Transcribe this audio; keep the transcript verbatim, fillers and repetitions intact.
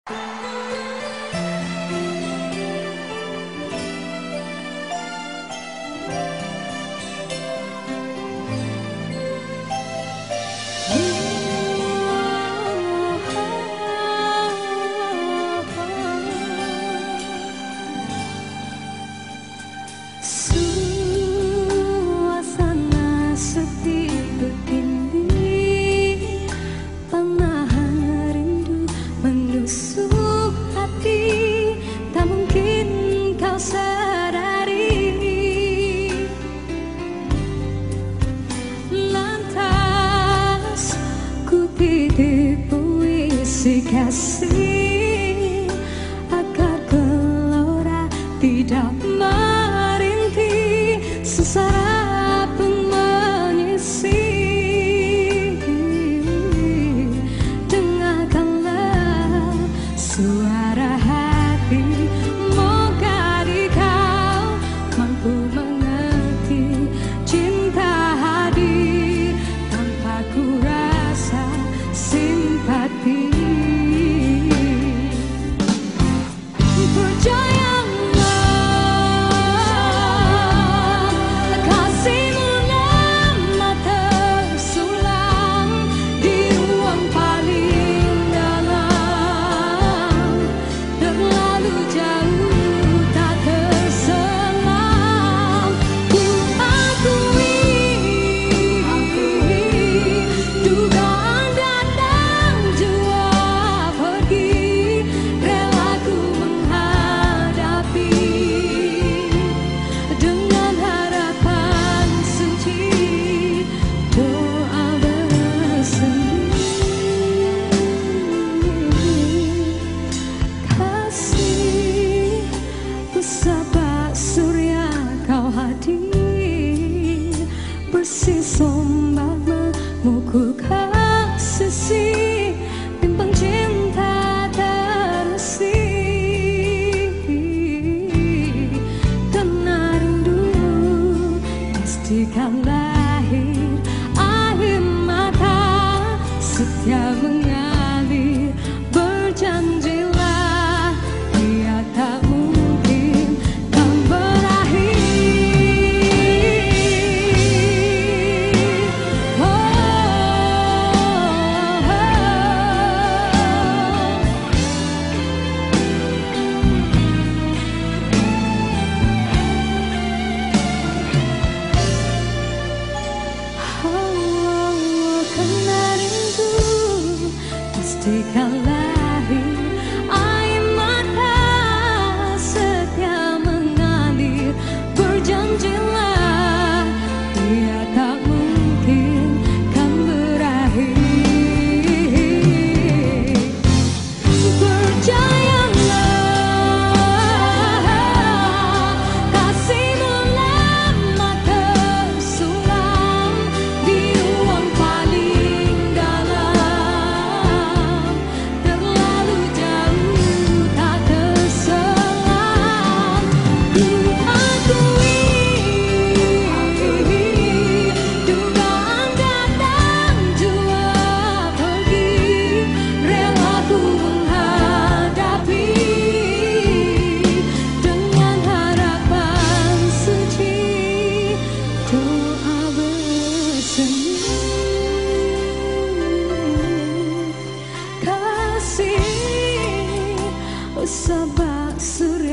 Suasana sepi begini, panahan rindu menusuk hati, tak mungkin kau sadari. Lantas ku titip puisi kasih agar gelora tidak merintih, sesara pun mengisi. Dengarkanlah suara hati, moga di kau mampu mengerti. Cinta hadir tanpa ku rasa simpati. Sabak surya kau hadir, bersih sombak memukul kasih, bimbang cinta tersi. Karena rindu pastikan lahir, air mata setia mengalir. Berjanjilah dia tak pastikan lahir, air mata setia mengalir. Berjanjilah dia tak mungkin kan berakhir. Percayalah kasihmu lama tersulam di ruang paling dalam. Terlalu jauh tak terselam. Ku akui dugaan datang jua pergi, rela ku menghadapi dengan harapan suci, doa bersemi. Kasih sabak surya